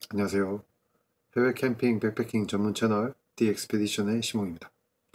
안녕하세요. 해외 캠핑 백패킹 전문 채널 디엑스페디션의 시몽입니다.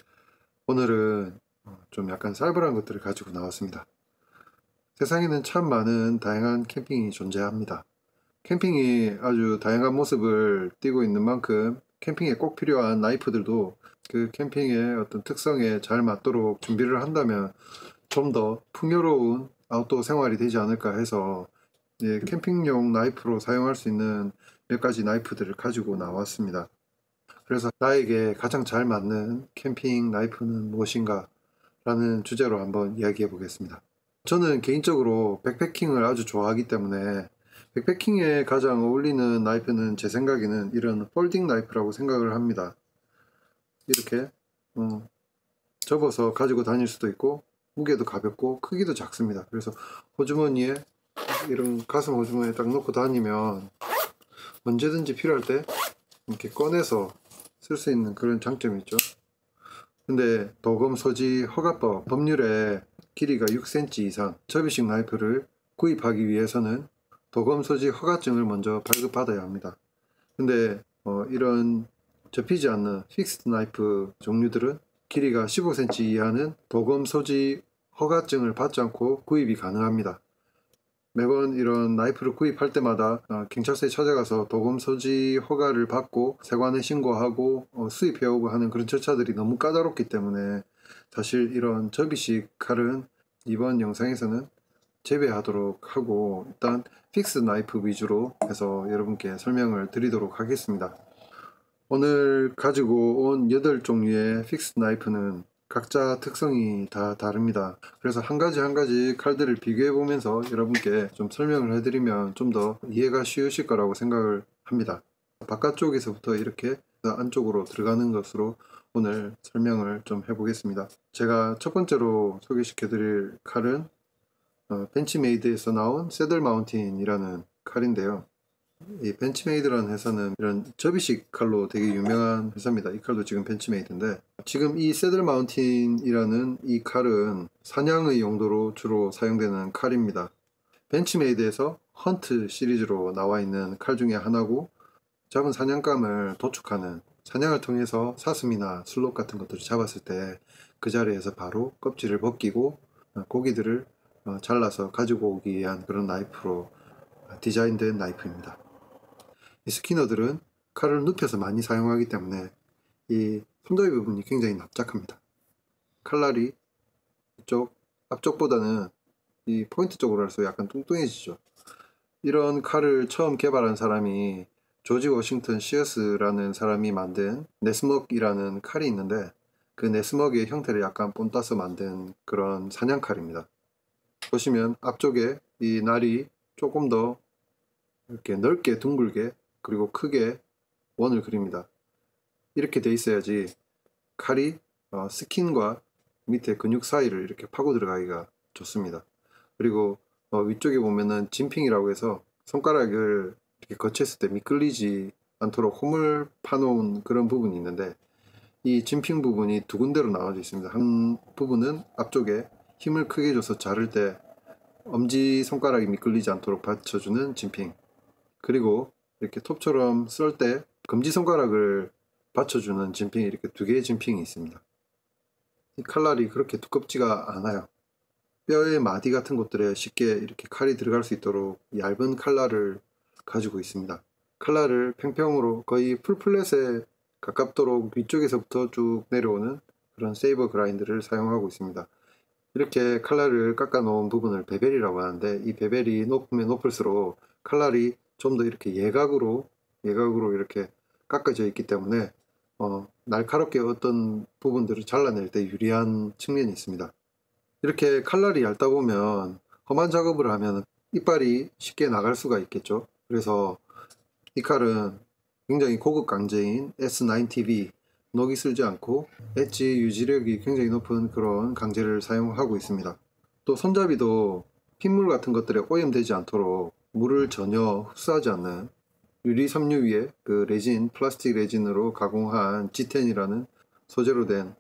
오늘은 좀 약간 살벌한 것들을 가지고 나왔습니다. 세상에는 참 많은 다양한 캠핑이 존재합니다. 캠핑이 아주 다양한 모습을 띠고 있는 만큼 캠핑에 꼭 필요한 나이프들도 그 캠핑의 어떤 특성에 잘 맞도록 준비를 한다면 좀 더 풍요로운 아웃도어 생활이 되지 않을까 해서 캠핑용 나이프로 사용할 수 있는 몇 가지 나이프들을 가지고 나왔습니다. 그래서 나에게 가장 잘 맞는 캠핑 나이프는 무엇인가 라는 주제로 한번 이야기해 보겠습니다. 저는 개인적으로 백패킹을 아주 좋아하기 때문에 백패킹에 가장 어울리는 나이프는 제 생각에는 이런 폴딩 나이프라고 생각을 합니다. 이렇게 접어서 가지고 다닐 수도 있고 무게도 가볍고 크기도 작습니다. 그래서 호주머니에 이런 가슴 호주머니에 딱 넣고 다니면 언제든지 필요할 때 이렇게 꺼내서 쓸 수 있는 그런 장점이 있죠. 근데 도금 소지 허가법 법률에 길이가 6cm 이상 접이식 나이프를 구입하기 위해서는 도금 소지 허가증을 먼저 발급받아야 합니다. 근데 이런 접히지 않는 픽스드 나이프 종류들은 길이가 15cm 이하는 도금 소지 허가증을 받지 않고 구입이 가능합니다. 매번 이런 나이프를 구입할 때마다 경찰서에 찾아가서 도금 소지 허가를 받고 세관에 신고하고 수입해오고 하는 그런 절차들이 너무 까다롭기 때문에 사실 이런 접이식 칼은 이번 영상에서는 제외하도록 하고 일단 픽스 나이프 위주로 해서 여러분께 설명을 드리도록 하겠습니다. 오늘 가지고 온 8종류의 픽스 나이프는 각자 특성이 다 다릅니다. 그래서 한 가지 한 가지 칼들을 비교해 보면서 여러분께 좀 설명을 해드리면 좀 더 이해가 쉬우실 거라고 생각을 합니다. 바깥쪽에서부터 이렇게 안쪽으로 들어가는 것으로 오늘 설명을 좀 해보겠습니다. 제가 첫 번째로 소개시켜 드릴 칼은 벤치메이드에서 나온 새들 마운틴이라는 칼인데요. 이 벤치메이드라는 회사는 이런 접이식 칼로 되게 유명한 회사입니다. 이 칼도 지금 벤치메이드인데 지금 이 새들 마운틴이라는 이 칼은 사냥의 용도로 주로 사용되는 칼입니다. 벤치메이드에서 헌트 시리즈로 나와 있는 칼 중에 하나고 잡은 사냥감을 도축하는 사냥을 통해서 사슴이나 술록 같은 것들을 잡았을 때 그 자리에서 바로 껍질을 벗기고 고기들을 잘라서 가지고 오기 위한 그런 나이프로 디자인된 나이프입니다. 이 스키너들은 칼을 눕혀서 많이 사용하기 때문에 이 손잡이 부분이 굉장히 납작합니다. 칼날이 이쪽 앞쪽보다는 이 포인트 쪽으로 해서 약간 뚱뚱해지죠. 이런 칼을 처음 개발한 사람이 조지 워싱턴 시어스라는 사람이 만든 네스먹이라는 칼이 있는데 그 네스먹의 형태를 약간 본따서 만든 그런 사냥칼입니다. 보시면 앞쪽에 이 날이 조금 더 이렇게 넓게 둥글게 그리고 크게 원을 그립니다. 이렇게 돼 있어야지 칼이 스킨과 밑에 근육 사이를 이렇게 파고 들어가기가 좋습니다. 그리고 위쪽에 보면은 진핑이라고 해서 손가락을 이렇게 거쳤을 때 미끌리지 않도록 홈을 파놓은 그런 부분이 있는데 이 진핑 부분이 두 군데로 나눠져 있습니다. 한 부분은 앞쪽에 힘을 크게 줘서 자를 때 엄지손가락이 미끌리지 않도록 받쳐주는 진핑, 그리고 이렇게 톱처럼 썰 때 검지손가락을 받쳐주는 진핑이 이렇게 두 개의 진핑이 있습니다. 이 칼날이 그렇게 두껍지가 않아요. 뼈의 마디 같은 곳들에 쉽게 이렇게 칼이 들어갈 수 있도록 얇은 칼날을 가지고 있습니다. 칼날을 평평으로 거의 풀플랫에 가깝도록 위쪽에서부터 쭉 내려오는 그런 세이버 그라인드를 사용하고 있습니다. 이렇게 칼날을 깎아 놓은 부분을 베벨이라고 하는데 이 베벨이 높으면 높을수록 칼날이 좀 더 이렇게 예각으로 이렇게 깎아져 있기 때문에 날카롭게 어떤 부분들을 잘라낼 때 유리한 측면이 있습니다. 이렇게 칼날이 얇다 보면 험한 작업을 하면 이빨이 쉽게 나갈 수가 있겠죠. 그래서 이 칼은 굉장히 고급 강제인 S9TV, 녹이 슬지 않고 엣지 유지력이 굉장히 높은 그런 강제를 사용하고 있습니다. 또 손잡이도 핏물 같은 것들에 오염되지 않도록 물을 전혀 흡수하지 않는 유리 섬유 위에 그 레진, 플라스틱 레진으로 가공한 G10이라는 소재로 된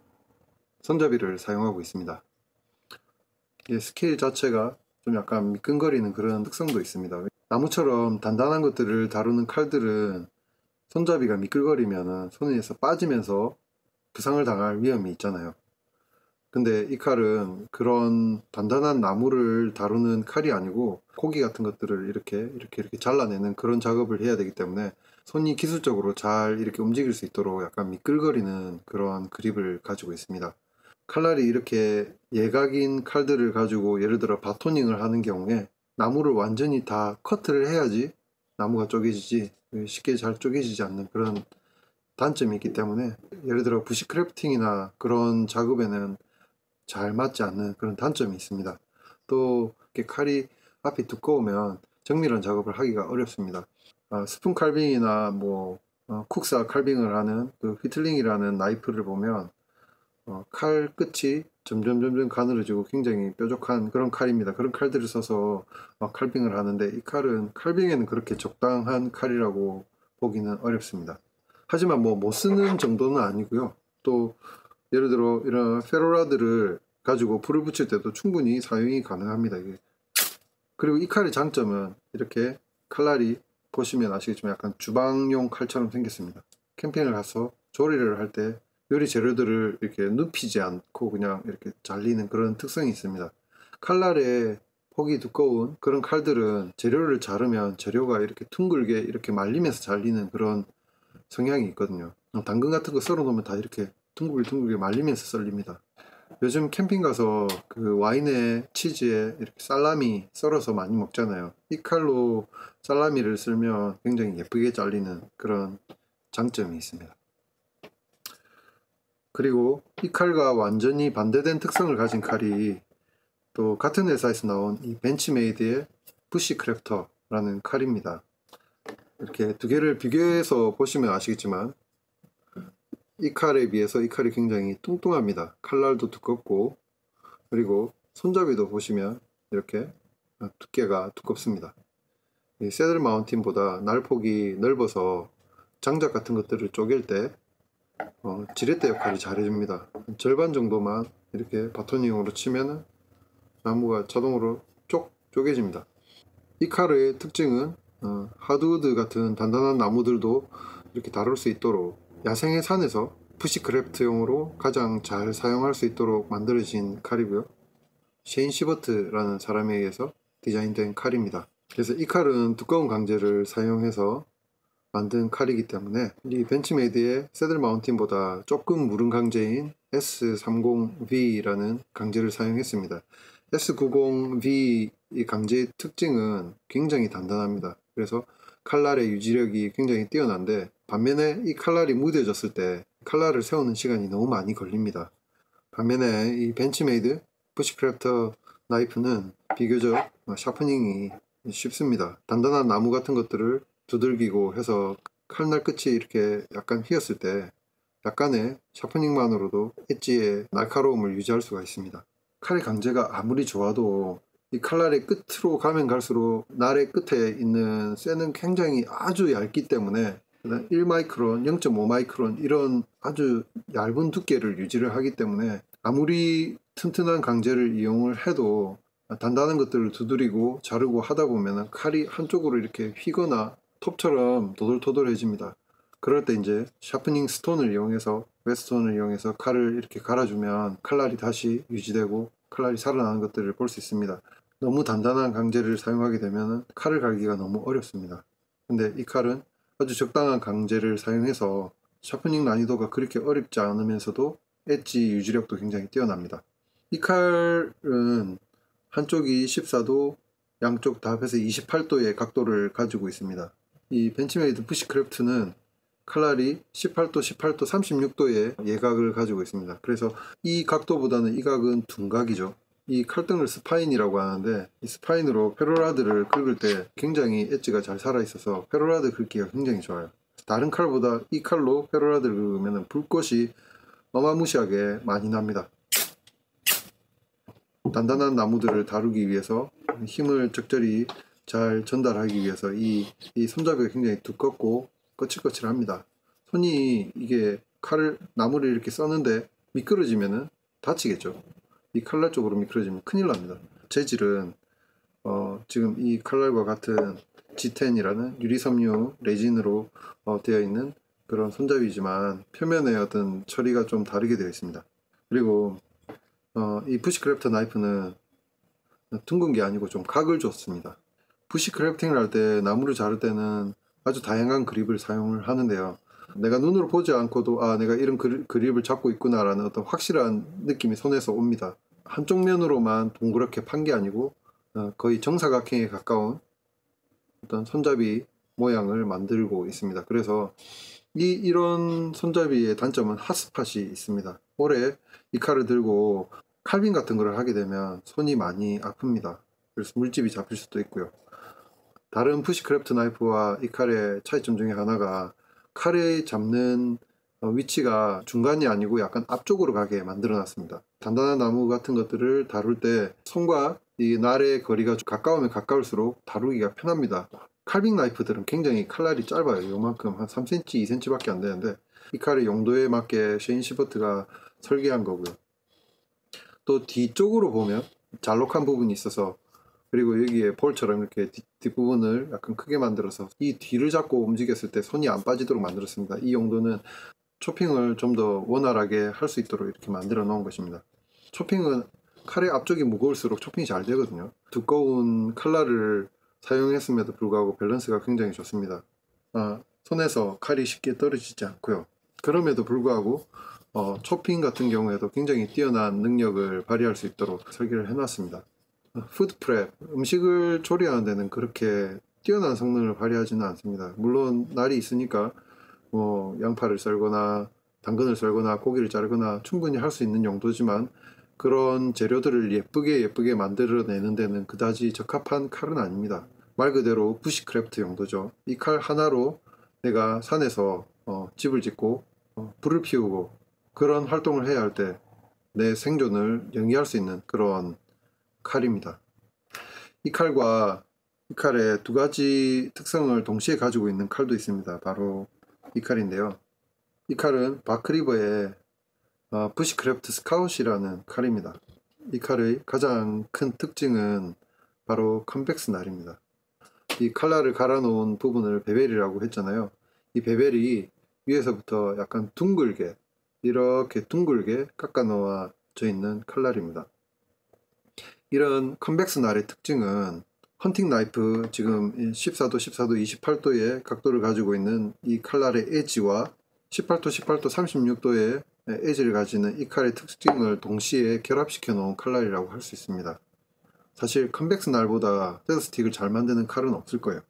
손잡이를 사용하고 있습니다. 스케일 자체가 좀 약간 미끈거리는 그런 특성도 있습니다. 나무처럼 단단한 것들을 다루는 칼들은 손잡이가 미끌거리면 손에서 빠지면서 부상을 당할 위험이 있잖아요. 근데 이 칼은 그런 단단한 나무를 다루는 칼이 아니고 고기 같은 것들을 이렇게 잘라내는 그런 작업을 해야 되기 때문에 손이 기술적으로 잘 이렇게 움직일 수 있도록 약간 미끌거리는 그런 그립을 가지고 있습니다. 칼날이 이렇게 예각인 칼들을 가지고 예를 들어 바토닝을 하는 경우에 나무를 완전히 다 커트를 해야지 나무가 쪼개지지 쉽게 잘 쪼개지지 않는 그런 단점이 있기 때문에 예를 들어 부시크래프팅이나 그런 작업에는 잘 맞지 않는 그런 단점이 있습니다. 또 이렇게 칼이 앞이 두꺼우면 정밀한 작업을 하기가 어렵습니다. 스푼 칼빙이나 쿡사 칼빙을 하는 그 휘틀링이라는 나이프를 보면 칼 끝이 점점 가늘어지고 굉장히 뾰족한 그런 칼입니다. 그런 칼들을 써서 칼빙을 하는데 이 칼은 칼빙에는 그렇게 적당한 칼이라고 보기는 어렵습니다. 하지만 못 쓰는 정도는 아니고요. 또 예를 들어 이런 페로라드를 가지고 불을 붙일 때도 충분히 사용이 가능합니다. 이게. 그리고 이 칼의 장점은 이렇게 칼날이 보시면 아시겠지만 약간 주방용 칼처럼 생겼습니다. 캠핑을 가서 조리를 할 때 요리 재료들을 이렇게 눕히지 않고 그냥 이렇게 잘리는 그런 특성이 있습니다. 칼날의 폭이 두꺼운 그런 칼들은 재료를 자르면 재료가 이렇게 둥글게 이렇게 말리면서 잘리는 그런 성향이 있거든요. 당근 같은 거 썰어 놓으면 다 이렇게 둥글게 말리면서 썰립니다. 요즘 캠핑 가서 그 와인에 치즈에 이렇게 살라미 썰어서 많이 먹잖아요. 이 칼로 살라미를 썰면 굉장히 예쁘게 잘리는 그런 장점이 있습니다. 그리고 이 칼과 완전히 반대된 특성을 가진 칼이 또 같은 회사에서 나온 이 벤치메이드의 부시크래프터라는 칼입니다. 이렇게 두 개를 비교해서 보시면 아시겠지만 이 칼에 비해서 이 칼이 굉장히 뚱뚱합니다. 칼날도 두껍고 그리고 손잡이도 보시면 이렇게 두께가 두껍습니다. 이 새들 마운틴보다 날폭이 넓어서 장작 같은 것들을 쪼갤 때 지렛대 역할이 잘해줍니다. 절반 정도만 이렇게 바토닝으로 치면 나무가 자동으로 쪼개집니다. 이 칼의 특징은 하드우드 같은 단단한 나무들도 이렇게 다룰 수 있도록 야생의 산에서 부시크래프트용으로 가장 잘 사용할 수 있도록 만들어진 칼이고요. 셰인 시버트라는 사람에 의해서 디자인된 칼입니다. 그래서 이 칼은 두꺼운 강제를 사용해서 만든 칼이기 때문에 이 벤치메이드의 새들 마운틴보다 조금 무른 강제인 S30V라는 강제를 사용했습니다. S90V 이 강제의 특징은 굉장히 단단합니다. 그래서 칼날의 유지력이 굉장히 뛰어난데 반면에 이 칼날이 무뎌졌을 때 칼날을 세우는 시간이 너무 많이 걸립니다. 반면에 이 벤치메이드 부시크래프터 나이프는 비교적 샤프닝이 쉽습니다. 단단한 나무 같은 것들을 두들기고 해서 칼날 끝이 이렇게 약간 휘었을 때 약간의 샤프닝만으로도 엣지의 날카로움을 유지할 수가 있습니다. 칼의 강제가 아무리 좋아도 이 칼날의 끝으로 가면 갈수록 날의 끝에 있는 쇠는 굉장히 아주 얇기 때문에 1마이크론, 0.5마이크론 이런 아주 얇은 두께를 유지를 하기 때문에 아무리 튼튼한 강제를 이용을 해도 단단한 것들을 두드리고 자르고 하다 보면 칼이 한쪽으로 이렇게 휘거나 톱처럼 도돌도돌해집니다. 그럴 때 이제 샤프닝 스톤을 이용해서 웨스톤을 이용해서 칼을 이렇게 갈아주면 칼날이 다시 유지되고 칼날이 살아나는 것들을 볼 수 있습니다. 너무 단단한 강제를 사용하게 되면 칼을 갈기가 너무 어렵습니다. 근데 이 칼은 아주 적당한 강제를 사용해서 샤프닝 난이도가 그렇게 어렵지 않으면서도 엣지 유지력도 굉장히 뛰어납니다. 이 칼은 한쪽이 14도, 양쪽 다 합해서 28도의 각도를 가지고 있습니다. 이 벤치메이드 부시크래프트는 칼날이 18도, 36도의 예각을 가지고 있습니다. 그래서 이 각도보다는 이 각은 둔각이죠. 이 칼등을 스파인이라고 하는데 이 스파인으로 페로라드를 긁을 때 굉장히 엣지가 잘 살아있어서 페로라드 긁기가 굉장히 좋아요. 다른 칼보다 이 칼로 페로라드를 긁으면 불꽃이 어마무시하게 많이 납니다. 단단한 나무들을 다루기 위해서 힘을 적절히 잘 전달하기 위해서 이 손잡이가 굉장히 두껍고 거칠거칠합니다. 손이 이게 나무를 이렇게 써는데 미끄러지면 다치겠죠. 이 칼날 쪽으로 미끄러지면 큰일 납니다. 재질은 지금 이 칼날과 같은 G10이라는 유리섬유 레진으로 되어 있는 그런 손잡이지만 표면의 어떤 처리가 좀 다르게 되어 있습니다. 그리고 이 부시크래프트 나이프는 둥근 게 아니고 좀 각을 줬습니다. 부시크래프팅을 할 때 나무를 자를 때는 아주 다양한 그립을 사용을 하는데요. 내가 눈으로 보지 않고도 내가 이런 그립을 잡고 있구나 라는 어떤 확실한 느낌이 손에서 옵니다. 한쪽 면으로만 동그랗게 판 게 아니고 거의 정사각형에 가까운 어떤 손잡이 모양을 만들고 있습니다. 그래서 이런 손잡이의 단점은 핫스팟이 있습니다. 오래 이 칼을 들고 칼빈 같은 걸 하게 되면 손이 많이 아픕니다. 그래서 물집이 잡힐 수도 있고요. 다른 부시크래프트 나이프와 이 칼의 차이점 중에 하나가 칼을 잡는 위치가 중간이 아니고 약간 앞쪽으로 가게 만들어 놨습니다. 단단한 나무 같은 것들을 다룰 때 손과 이 날의 거리가 가까우면 가까울수록 다루기가 편합니다. 칼빙 나이프들은 굉장히 칼날이 짧아요. 요만큼 한 3cm, 2cm 밖에 안 되는데 이 칼의 용도에 맞게 셰인 시버트가 설계한 거고요. 또 뒤쪽으로 보면 잘록한 부분이 있어서, 그리고 여기에 볼처럼 이렇게 뒷부분을 약간 크게 만들어서 이 뒤를 잡고 움직였을 때 손이 안 빠지도록 만들었습니다. 이 용도는 초핑을 좀 더 원활하게 할 수 있도록 이렇게 만들어 놓은 것입니다. 초핑은 칼의 앞쪽이 무거울수록 초핑이 잘 되거든요. 두꺼운 칼날을 사용했음에도 불구하고 밸런스가 굉장히 좋습니다. 손에서 칼이 쉽게 떨어지지 않고요. 그럼에도 불구하고 초핑 같은 경우에도 굉장히 뛰어난 능력을 발휘할 수 있도록 설계를 해놨습니다. 푸드 프랩, 음식을 조리하는 데는 그렇게 뛰어난 성능을 발휘하지는 않습니다. 물론 날이 있으니까 양파를 썰거나 당근을 썰거나 고기를 자르거나 충분히 할 수 있는 용도지만 그런 재료들을 예쁘게 만들어내는 데는 그다지 적합한 칼은 아닙니다. 말 그대로 부시크래프트 용도죠. 이 칼 하나로 내가 산에서 집을 짓고 불을 피우고 그런 활동을 해야 할 때 내 생존을 영위할 수 있는 그런 칼입니다. 이 칼과 이 칼의 두 가지 특성을 동시에 가지고 있는 칼도 있습니다. 바로 이 칼인데요. 이 칼은 바크리버의 부시크래프트 스카웃이라는 칼입니다. 이 칼의 가장 큰 특징은 바로 컨벡스 날입니다. 이 칼날을 갈아 놓은 부분을 베벨이라고 했잖아요. 이 베벨이 위에서부터 약간 둥글게, 이렇게 둥글게 깎아 놓아져 있는 칼날입니다. 이런 컨벡스 날의 특징은 헌팅 나이프, 지금 14도, 14도, 28도의 각도를 가지고 있는 이 칼날의 엣지와 18도, 18도, 36도의 엣지를 가지는 이 칼의 특징을 동시에 결합시켜 놓은 칼날이라고 할 수 있습니다. 사실 컨벡스 날보다 세더 스틱을 잘 만드는 칼은 없을 거예요.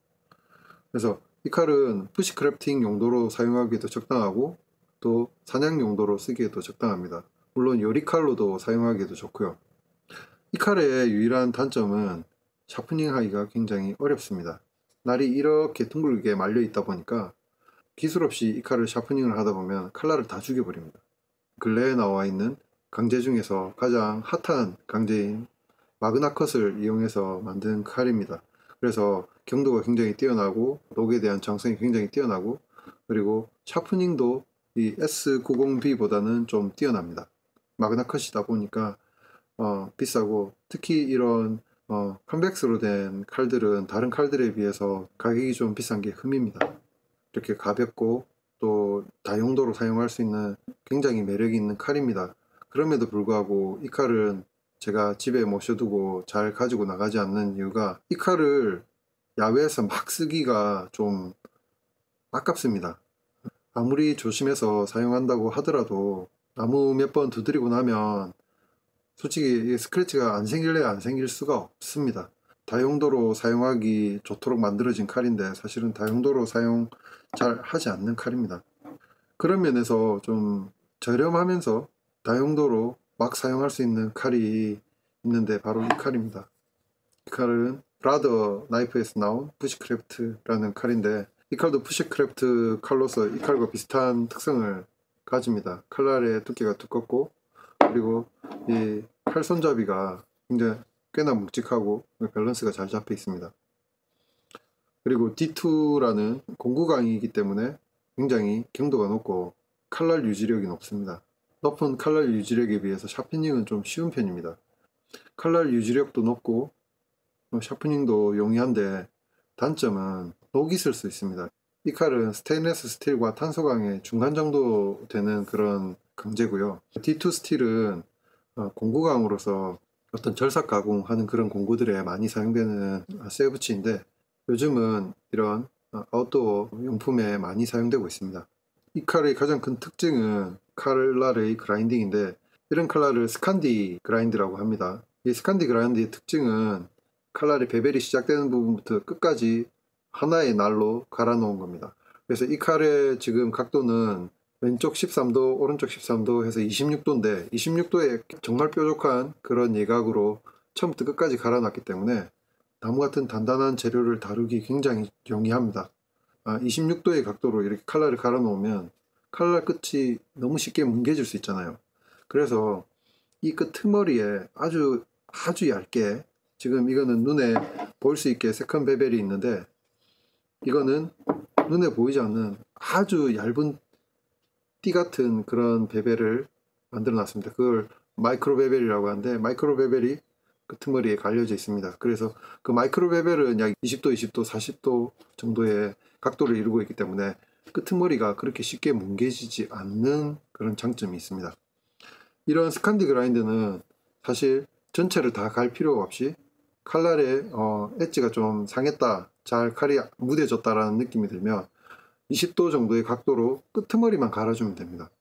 그래서 이 칼은 부시크래프팅 용도로 사용하기에도 적당하고 또 사냥 용도로 쓰기에도 적당합니다. 물론 요리칼로도 사용하기에도 좋고요. 이 칼의 유일한 단점은 샤프닝 하기가 굉장히 어렵습니다. 날이 이렇게 둥글게 말려 있다 보니까 기술 없이 이 칼을 샤프닝을 하다 보면 칼날을 다 죽여버립니다. 근래에 나와 있는 강제 중에서 가장 핫한 강제인 마그나컷을 이용해서 만든 칼입니다. 그래서 경도가 굉장히 뛰어나고 녹에 대한 정성이 굉장히 뛰어나고, 그리고 샤프닝도 이 S90B보다는 좀 뛰어납니다. 마그나컷이다 보니까 비싸고, 특히 이런 컨벡스로 된 칼들은 다른 칼들에 비해서 가격이 좀 비싼 게 흠입니다. 이렇게 가볍고 또 다용도로 사용할 수 있는 굉장히 매력이 있는 칼입니다. 그럼에도 불구하고 이 칼은 제가 집에 모셔두고 잘 가지고 나가지 않는 이유가, 이 칼을 야외에서 막 쓰기가 좀 아깝습니다. 아무리 조심해서 사용한다고 하더라도 나무 몇 번 두드리고 나면 솔직히 스크래치가 안 생길래야 안 생길 수가 없습니다. 다용도로 사용하기 좋도록 만들어진 칼인데 사실은 다용도로 사용 잘 하지 않는 칼입니다. 그런 면에서 좀 저렴하면서 다용도로 막 사용할 수 있는 칼이 있는데 바로 이 칼입니다. 이 칼은 브라더 나이프에서 나온 부시크래프트라는 칼인데, 이 칼도 부시크래프트 칼로서 이 칼과 비슷한 특성을 가집니다. 칼날의 두께가 두껍고, 그리고 이 칼 손잡이가 굉장히 꽤나 묵직하고 밸런스가 잘 잡혀 있습니다. 그리고 D2라는 공구강이기 때문에 굉장히 경도가 높고 칼날 유지력이 높습니다. 높은 칼날 유지력에 비해서 샤프닝은 좀 쉬운 편입니다. 칼날 유지력도 높고 샤프닝도 용이한데 단점은 녹이 슬 수 있습니다. 이 칼은 스테인리스 스틸과 탄소 강의 중간 정도 되는 그런 강제고요. D2 스틸은 공구강으로서 어떤 절삭 가공하는 그런 공구들에 많이 사용되는 쇠붙이인데 요즘은 이런 아웃도어 용품에 많이 사용되고 있습니다. 이 칼의 가장 큰 특징은 칼날의 그라인딩인데 이런 칼날을 스칸디 그라인드라고 합니다. 이 스칸디 그라인드의 특징은 칼날의 베벨이 시작되는 부분부터 끝까지 하나의 날로 갈아 놓은 겁니다. 그래서 이 칼의 지금 각도는 왼쪽 13도, 오른쪽 13도 해서 26도인데 26도에 정말 뾰족한 그런 예각으로 처음부터 끝까지 갈아놨기 때문에 나무 같은 단단한 재료를 다루기 굉장히 용이합니다. 26도의 각도로 이렇게 칼날을 갈아 놓으면 칼날 끝이 너무 쉽게 뭉개질 수 있잖아요. 그래서 이 끄트머리에 아주 얇게, 지금 이거는 눈에 보일 수 있게 세컨 베벨이 있는데 이거는 눈에 보이지 않는 아주 얇은 띠 같은 그런 베벨을 만들어 놨습니다. 그걸 마이크로 베벨이라고 하는데 마이크로 베벨이 끄트머리에 갈려져 있습니다. 그래서 그 마이크로 베벨은 약 20도, 20도, 40도 정도의 각도를 이루고 있기 때문에 끄트머리가 그렇게 쉽게 뭉개지지 않는 그런 장점이 있습니다. 이런 스칸디 그라인드는 사실 전체를 다 갈 필요가 없이 칼날에 엣지가 좀 상했다, 잘 칼이 무뎌졌다라는 느낌이 들면 20도 정도의 각도로 끄트머리만 갈아주면 됩니다.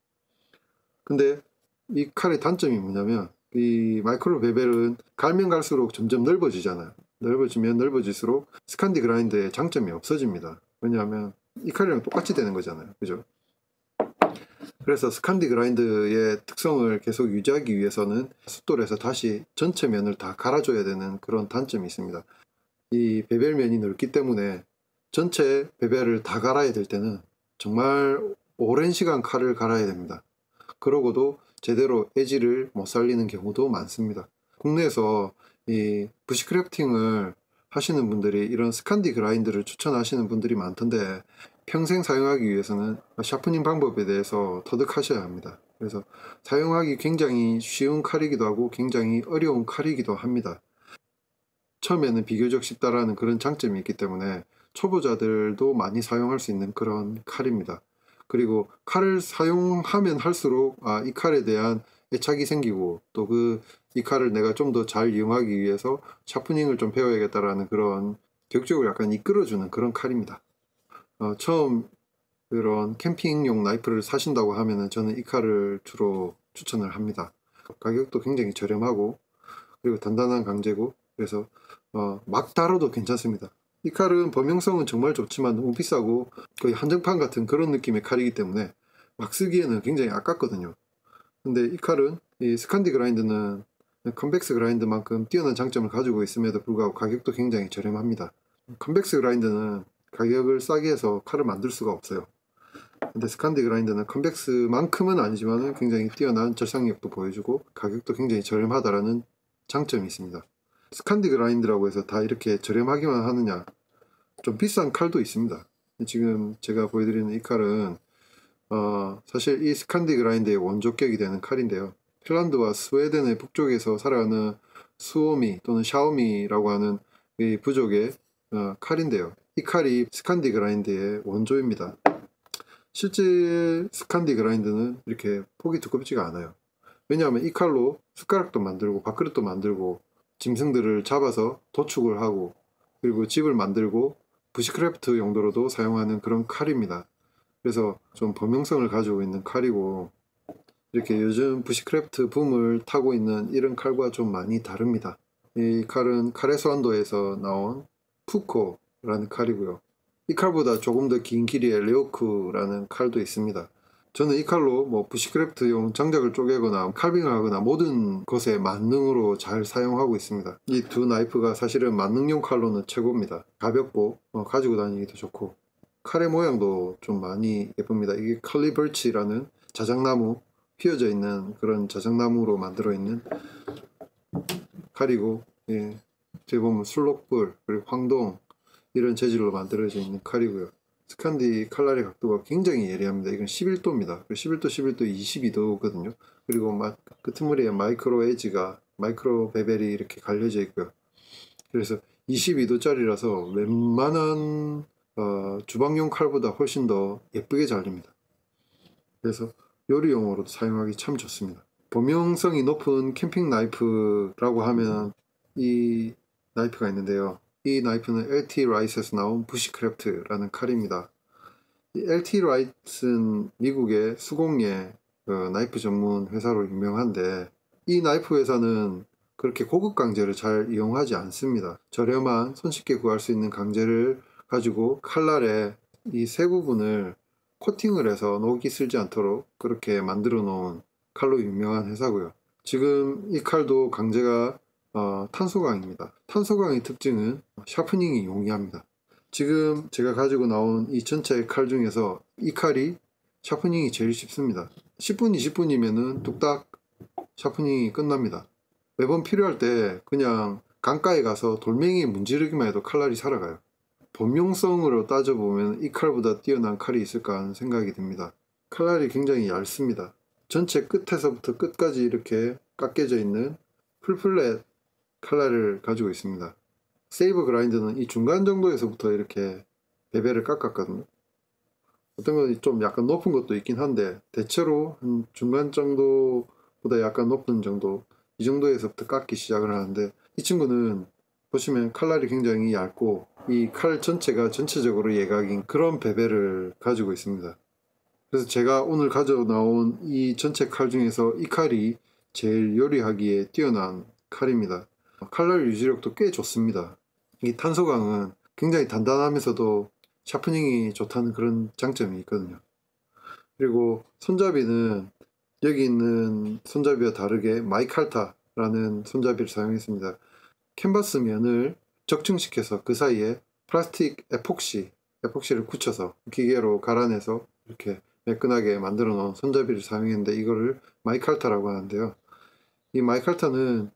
근데 이 칼의 단점이 뭐냐면 이 마이크로 베벨은 갈면 갈수록 점점 넓어지잖아요. 넓어지면 넓어질수록 스칸디 그라인드의 장점이 없어집니다. 왜냐하면 이 칼이랑 똑같이 되는 거잖아요. 그죠? 그래서 스칸디 그라인드의 특성을 계속 유지하기 위해서는 숫돌에서 다시 전체 면을 다 갈아줘야 되는 그런 단점이 있습니다. 이 베벨면이 넓기 때문에 전체 베벨을 다 갈아야 될 때는 정말 오랜 시간 칼을 갈아야 됩니다. 그러고도 제대로 에지를 못 살리는 경우도 많습니다. 국내에서 이 부시크래프팅을 하시는 분들이 이런 스칸디 그라인드를 추천하시는 분들이 많던데 평생 사용하기 위해서는 샤프닝 방법에 대해서 터득하셔야 합니다. 그래서 사용하기 굉장히 쉬운 칼이기도 하고 굉장히 어려운 칼이기도 합니다. 처음에는 비교적 쉽다라는 그런 장점이 있기 때문에 초보자들도 많이 사용할 수 있는 그런 칼입니다. 그리고 칼을 사용하면 할수록 이 칼에 대한 애착이 생기고 또 이 칼을 내가 좀 더 잘 이용하기 위해서 샤프닝을 좀 배워야겠다라는 그런 교육적으로 약간 이끌어주는 그런 칼입니다. 처음 그런 캠핑용 나이프를 사신다고 하면은 저는 이 칼을 주로 추천을 합니다. 가격도 굉장히 저렴하고 그리고 단단한 강제고 그래서 막 다뤄도 괜찮습니다. 이 칼은 범용성은 정말 좋지만 너무 비싸고 거의 한정판 같은 그런 느낌의 칼이기 때문에 막 쓰기에는 굉장히 아깝거든요. 근데 이 칼은 이 스칸디 그라인드는 컨벡스 그라인드만큼 뛰어난 장점을 가지고 있음에도 불구하고 가격도 굉장히 저렴합니다. 컨벡스 그라인드는 가격을 싸게 해서 칼을 만들 수가 없어요. 근데 스칸디 그라인드는 컨벡스만큼은 아니지만 굉장히 뛰어난 절삭력도 보여주고 가격도 굉장히 저렴하다라는 장점이 있습니다. 스칸디 그라인드라고 해서 다 이렇게 저렴하기만 하느냐, 좀 비싼 칼도 있습니다. 지금 제가 보여드리는 이 칼은 사실 이 스칸디 그라인드의 원조격이 되는 칼인데요. 핀란드와 스웨덴의 북쪽에서 살아가는 수오미 또는 샤오미라고 하는 이 부족의 칼인데요. 이 칼이 스칸디 그라인드의 원조입니다. 실제 스칸디 그라인드는 이렇게 폭이 두껍지가 않아요. 왜냐하면 이 칼로 숟가락도 만들고 밥그릇도 만들고 짐승들을 잡아서 도축을 하고 그리고 집을 만들고 부시크래프트 용도로도 사용하는 그런 칼입니다. 그래서 좀 범용성을 가지고 있는 칼이고 이렇게 요즘 부시크래프트 붐을 타고 있는 이런 칼과 좀 많이 다릅니다. 이 칼은 카레스완도에서 나온 푸코라는 칼이고요. 이 칼보다 조금 더 긴 길이의 레오크라는 칼도 있습니다. 저는 이 칼로 뭐 부시크래프트용 장작을 쪼개거나 칼빙을 하거나 모든 것에 만능으로 잘 사용하고 있습니다. 이 두 나이프가 사실은 만능용 칼로는 최고입니다. 가볍고 가지고 다니기도 좋고 칼의 모양도 좀 많이 예쁩니다. 이게 컬리버치라는 자작나무, 휘어져 있는 그런 자작나무로 만들어 있는 칼이고 저기 보면 술록불 그리고 황동 이런 재질로 만들어져 있는 칼이고요. 스칸디 칼날의 각도가 굉장히 예리합니다. 이건 11도입니다. 11도, 11도, 22도거든요. 그리고 끄트머리에 마이크로 에지가, 마이크로 베벨이 이렇게 갈려져 있고요. 그래서 22도짜리라서 웬만한 주방용 칼보다 훨씬 더 예쁘게 잘립니다. 그래서 요리용으로도 사용하기 참 좋습니다. 범용성이 높은 캠핑 나이프라고 하면 이 나이프가 있는데요. 이 나이프는 LT 라이트에서 나온 부시크래프트라는 칼입니다. 이 LT 라이트는 미국의 수공예 나이프 전문 회사로 유명한데, 이 나이프 회사는 그렇게 고급 강제를 잘 이용하지 않습니다. 저렴한 손쉽게 구할 수 있는 강제를 가지고 칼날에 이 세 부분을 코팅을 해서 녹이 슬지 않도록 그렇게 만들어 놓은 칼로 유명한 회사고요. 지금 이 칼도 강제가 탄소광입니다. 탄소광의 특징은 샤프닝이 용이합니다. 지금 제가 가지고 나온 이 전체 칼 중에서 이 칼이 샤프닝이 제일 쉽습니다. 10분, 20분이면은 뚝딱 샤프닝이 끝납니다. 매번 필요할 때 그냥 강가에 가서 돌멩이 문지르기만 해도 칼날이 살아가요. 범용성으로 따져보면 이 칼보다 뛰어난 칼이 있을까 하는 생각이 듭니다. 칼날이 굉장히 얇습니다. 전체 끝에서부터 끝까지 이렇게 깎여져 있는 풀플랫 칼날을 가지고 있습니다. 세이버 그라인더는 이 중간 정도에서부터 이렇게 베벨을 깎았거든요. 어떤 건 좀 약간 높은 것도 있긴 한데 대체로 한 중간 정도보다 약간 높은 정도, 이 정도에서부터 깎기 시작을 하는데, 이 친구는 보시면 칼날이 굉장히 얇고 이 칼 전체가 전체적으로 예각인 그런 베벨을 가지고 있습니다. 그래서 제가 오늘 가져 나온 이 전체 칼 중에서 이 칼이 제일 요리하기에 뛰어난 칼입니다. 칼날 유지력도 꽤 좋습니다. 이 탄소광은 굉장히 단단하면서도 샤프닝이 좋다는 그런 장점이 있거든요. 그리고 손잡이는 여기 있는 손잡이와 다르게 마이칼타라는 손잡이를 사용했습니다. 캔버스 면을 적층시켜서 그 사이에 플라스틱 에폭시를 굳혀서 기계로 갈아내서 이렇게 매끈하게 만들어 놓은 손잡이를 사용했는데, 이거를 마이칼타라고 하는데요. 이 마이칼타는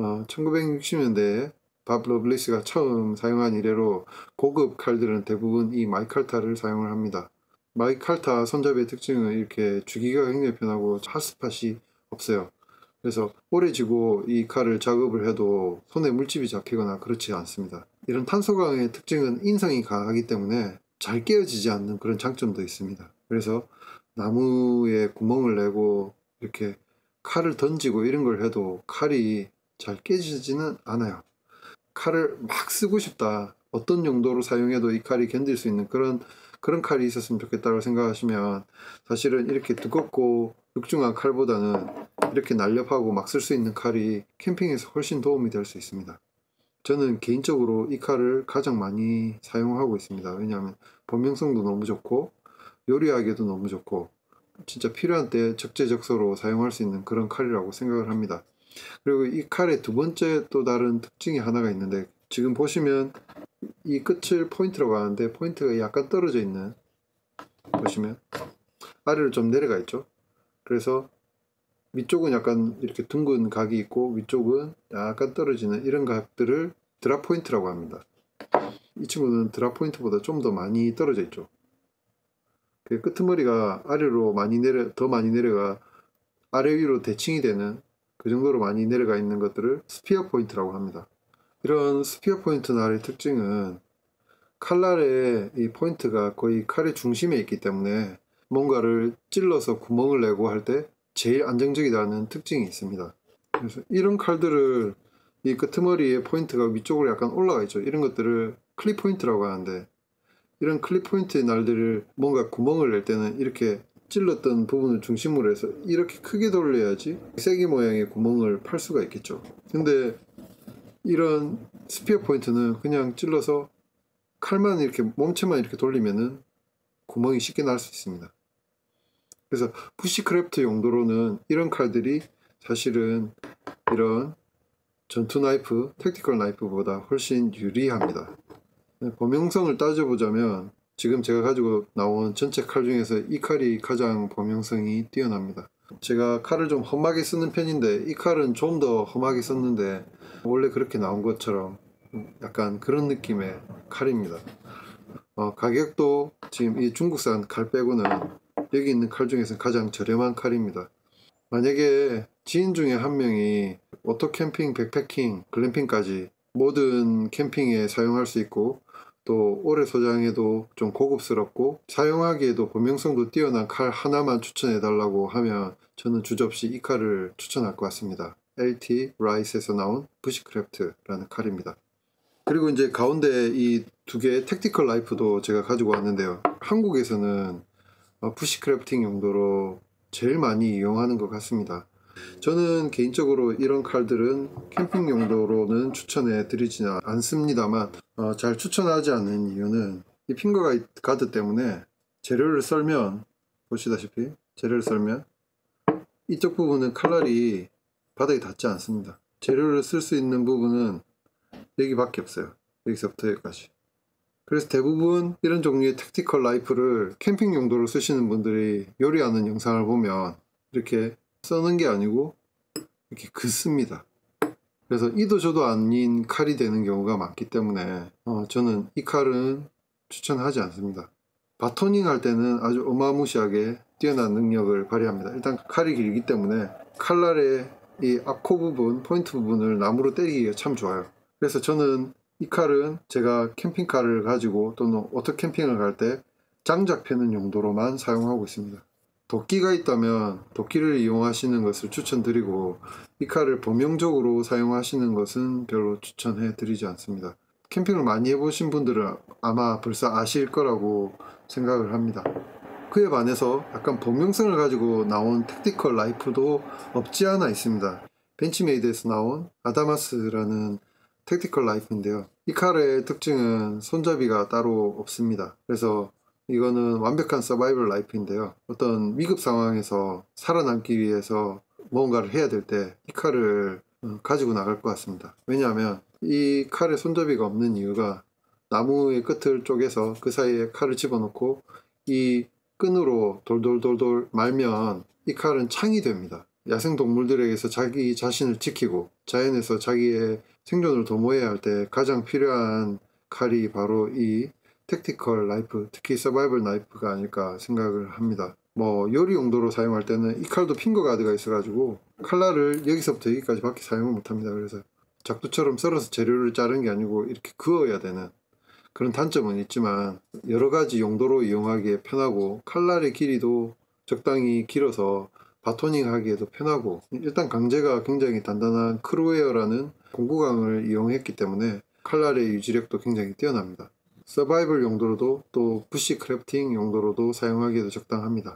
1960년대에 밥 러블리스가 처음 사용한 이래로 고급 칼들은 대부분 이 마이칼타를 사용을 합니다. 마이칼타 손잡이의 특징은 이렇게 주기가 굉장히 편하고 핫스팟이 없어요. 그래서 오래 쥐고 이 칼을 작업을 해도 손에 물집이 잡히거나 그렇지 않습니다. 이런 탄소광의 특징은 인성이 강하기 때문에 잘 깨어지지 않는 그런 장점도 있습니다. 그래서 나무에 구멍을 내고 이렇게 칼을 던지고 이런 걸 해도 칼이 잘 깨지지는 않아요. 칼을 막 쓰고 싶다, 어떤 용도로 사용해도 이 칼이 견딜 수 있는 그런 칼이 있었으면 좋겠다고 생각하시면, 사실은 이렇게 두껍고 육중한 칼보다는 이렇게 날렵하고 막 쓸 수 있는 칼이 캠핑에서 훨씬 도움이 될 수 있습니다. 저는 개인적으로 이 칼을 가장 많이 사용하고 있습니다. 왜냐하면 범용성도 너무 좋고 요리하기에도 너무 좋고 진짜 필요한 때 적재적소로 사용할 수 있는 그런 칼이라고 생각을 합니다. 그리고 이 칼의 두 번째 또 다른 특징이 하나가 있는데, 지금 보시면 이 끝을 포인트라고 하는데 포인트가 약간 떨어져 있는, 보시면 아래로 좀 내려가 있죠. 그래서 위쪽은 약간 이렇게 둥근 각이 있고 위쪽은 약간 떨어지는 이런 각들을 드랍 포인트라고 합니다. 이 친구는 드랍 포인트보다 좀 더 많이 떨어져 있죠. 그 끄트머리가 아래로 더 많이 내려가 아래 위로 대칭이 되는 그 정도로 많이 내려가 있는 것들을 스피어 포인트라고 합니다. 이런 스피어 포인트 날의 특징은 칼날의 이 포인트가 거의 칼의 중심에 있기 때문에 뭔가를 찔러서 구멍을 내고 할 때 제일 안정적이라는 특징이 있습니다. 그래서 이런 칼들을 이 끄트머리의 포인트가 위쪽으로 약간 올라가 있죠. 이런 것들을 클립 포인트라고 하는데, 이런 클립 포인트의 날들을 뭔가 구멍을 낼 때는 이렇게 찔렀던 부분을 중심으로 해서 이렇게 크게 돌려야지 세기 모양의 구멍을 팔 수가 있겠죠. 근데 이런 스피어 포인트는 그냥 찔러서 칼만 이렇게 몸체만 이렇게 돌리면은 구멍이 쉽게 날 수 있습니다. 그래서 부시크래프트 용도로는 이런 칼들이 사실은 이런 전투 나이프, 택티컬 나이프보다 훨씬 유리합니다. 범용성을 따져보자면 지금 제가 가지고 나온 전체 칼 중에서 이 칼이 가장 범용성이 뛰어납니다. 제가 칼을 좀 험하게 쓰는 편인데 이 칼은 좀 더 험하게 썼는데 원래 그렇게 나온 것처럼 약간 그런 느낌의 칼입니다. 가격도 지금 이 중국산 칼 빼고는 여기 있는 칼 중에서 가장 저렴한 칼입니다. 만약에 지인 중에 한 명이 오토 캠핑, 백패킹, 글램핑까지 모든 캠핑에 사용할 수 있고 또 오래 소장해도 좀 고급스럽고 사용하기에도 범용성도 뛰어난 칼 하나만 추천해 달라고 하면 저는 주저없이 이 칼을 추천할 것 같습니다. LT 라이스에서 나온 부시크래프트라는 칼입니다. 그리고 이제 가운데 이 두 개의 택티컬 라이프도 제가 가지고 왔는데요. 한국에서는 부시크래프팅 용도로 제일 많이 이용하는 것 같습니다. 저는 개인적으로 이런 칼들은 캠핑 용도로는 추천해 드리지는 않습니다만 잘 추천하지 않는 이유는 이 핑거 가드 때문에 재료를 썰면 보시다시피 재료를 썰면 이쪽 부분은 칼날이 바닥에 닿지 않습니다. 재료를 쓸 수 있는 부분은 여기밖에 없어요. 여기서부터 여기까지. 그래서 대부분 이런 종류의 택티컬 라이프를 캠핑 용도로 쓰시는 분들이 요리하는 영상을 보면 이렇게 써는 게 아니고 이렇게 긋습니다. 그래서 이도 저도 아닌 칼이 되는 경우가 많기 때문에 저는 이 칼은 추천하지 않습니다. 바토닝 할 때는 아주 어마무시하게 뛰어난 능력을 발휘합니다. 일단 칼이 길기 때문에 칼날의 이 앞코 부분, 포인트 부분을 나무로 때리기가 참 좋아요. 그래서 저는 이 칼은 제가 캠핑카를 가지고 또는 오토 캠핑을 갈 때 장작 패는 용도로만 사용하고 있습니다. 도끼가 있다면 도끼를 이용하시는 것을 추천드리고 이 칼을 범용적으로 사용하시는 것은 별로 추천해 드리지 않습니다. 캠핑을 많이 해보신 분들은 아마 벌써 아실 거라고 생각을 합니다. 그에 반해서 약간 범용성을 가지고 나온 택티컬 라이프도 없지 않아 있습니다. 벤치메이드에서 나온 아다마스라는 택티컬 라이프인데요. 이 칼의 특징은 손잡이가 따로 없습니다. 그래서 이거는 완벽한 서바이벌 라이프인데요. 어떤 위급 상황에서 살아남기 위해서 뭔가를 해야 될 때 이 칼을 가지고 나갈 것 같습니다. 왜냐하면 이 칼에 손잡이가 없는 이유가 나무의 끝을 쪼개서 그 사이에 칼을 집어넣고 이 끈으로 돌돌돌돌 말면 이 칼은 창이 됩니다. 야생동물들에게서 자기 자신을 지키고 자연에서 자기의 생존을 도모해야 할 때 가장 필요한 칼이 바로 이 택티컬 라이프, 특히 서바이벌 나이프가 아닐까 생각을 합니다. 요리 용도로 사용할 때는 이 칼도 핑거 가드가 있어가지고 칼날을 여기서부터 여기까지 밖에 사용을 못합니다. 그래서 작두처럼 썰어서 재료를 자르는 게 아니고 이렇게 그어야 되는 그런 단점은 있지만 여러가지 용도로 이용하기에 편하고 칼날의 길이도 적당히 길어서 바토닝 하기에도 편하고 일단 강제가 굉장히 단단한 크루웨어라는 공구강을 이용했기 때문에 칼날의 유지력도 굉장히 뛰어납니다. 서바이벌 용도로도 또 부시 크래프팅 용도로도 사용하기에도 적당합니다.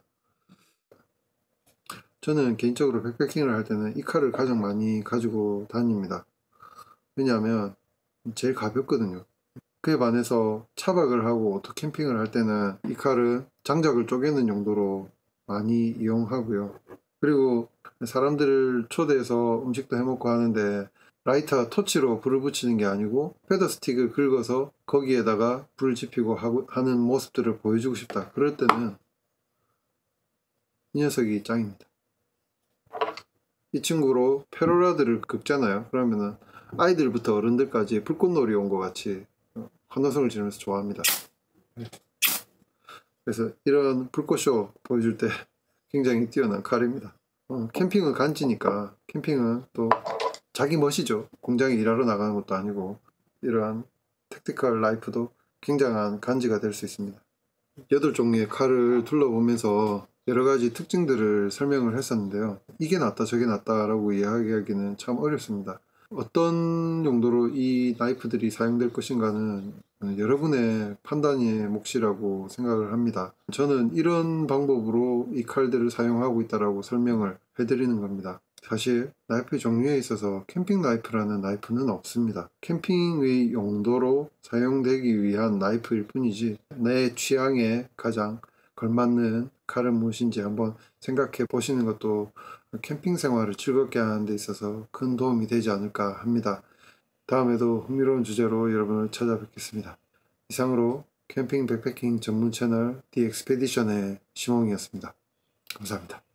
저는 개인적으로 백패킹을 할 때는 이 칼을 가장 많이 가지고 다닙니다. 왜냐하면 제일 가볍거든요. 그에 반해서 차박을 하고 오토 캠핑을 할 때는 이 칼은 장작을 쪼개는 용도로 많이 이용하고요. 그리고 사람들을 초대해서 음식도 해먹고 하는데 라이터 토치로 불을 붙이는 게 아니고 패더 스틱을 긁어서 거기에다가 불을 지피고 하는 모습들을 보여주고 싶다. 그럴 때는 이 녀석이 짱입니다. 이 친구로 페로라드를 긁잖아요. 그러면은 아이들부터 어른들까지 불꽃놀이 온 것 같이 환호성을 지르면서 좋아합니다. 그래서 이런 불꽃쇼 보여줄 때 굉장히 뛰어난 칼입니다. 캠핑은 간지니까 캠핑은 또 자기 멋이죠. 공장에 일하러 나가는 것도 아니고 이러한 택티컬 라이프도 굉장한 간지가 될 수 있습니다. 8종류의 칼을 둘러보면서 여러가지 특징들을 설명을 했었는데요. 이게 낫다 저게 낫다 라고 이야기하기는 참 어렵습니다. 어떤 용도로 이 나이프들이 사용될 것인가는 여러분의 판단의 몫이라고 생각을 합니다. 저는 이런 방법으로 이 칼들을 사용하고 있다고 설명을 해드리는 겁니다. 사실 나이프 종류에 있어서 캠핑 나이프라는 나이프는 없습니다. 캠핑의 용도로 사용되기 위한 나이프일 뿐이지 내 취향에 가장 걸맞는 칼은 무엇인지 한번 생각해 보시는 것도 캠핑 생활을 즐겁게 하는 데 있어서 큰 도움이 되지 않을까 합니다. 다음에도 흥미로운 주제로 여러분을 찾아뵙겠습니다. 이상으로 캠핑 백패킹 전문 채널 The Expedition의 시몽이었습니다. 감사합니다.